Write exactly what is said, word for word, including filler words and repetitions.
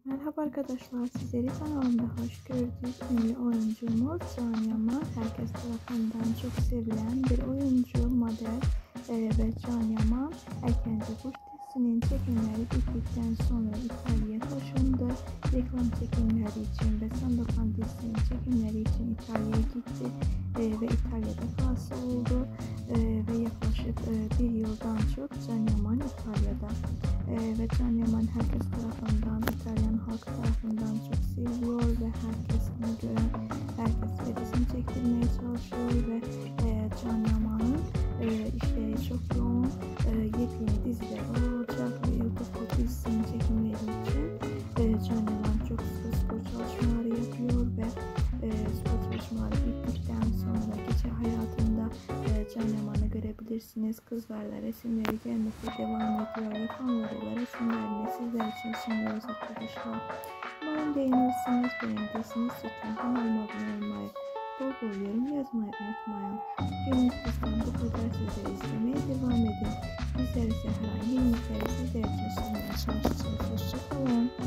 Merhaba arkadaşlar, sizleri kanalımda hoş gördük. Ünlü oyuncumuz Can Yaman herkes tarafından çok sevilen bir oyuncu, model e, ve Can Yaman Erkenci Kurt dizisinin çekimleri bittikten sonra İtalya'ya taşındı. Reklam çekimleri için ve Sandokan dizisinin çekimleri için İtalya'ya gitti e, ve İtalya'da kalsa oldu e, ve yaklaşık e, bir yıldan çok Can Yaman İtalya'da e, ve Can Yaman herkes tarafından, İtalyan halk tarafından çok seviliyor ve herkes onu gören, herkes resim çektirmeye çalışıyor ve e, Can Yaman'ın e, işleri çok yoğun, e, yepyeni diziler olacak ve YouTube dizisinin çekimleri için e, Can Yaman çok sıkı spor çalışmaları yapıyor ve e, spor çalışmaları bittikten sonra gece hayatında e, Can Yaman'ı görebilirsiniz. Kızlarla resimleri gelmekte devam ediyor ve fanlarıyla resimlerini sizler için sunuyoruz arkadaşlar. Umarım beğenirsiniz, beğendiyseniz lütfen kanalıma abone olmayı, bol bol yorum yazmayı unutmayın. Günlük bizden bu kadar, sizleri izlemeye devam edin. Bizler ise herhangi yenilikleri sizler için sunmaya çalışacağız. Hoşçakalın.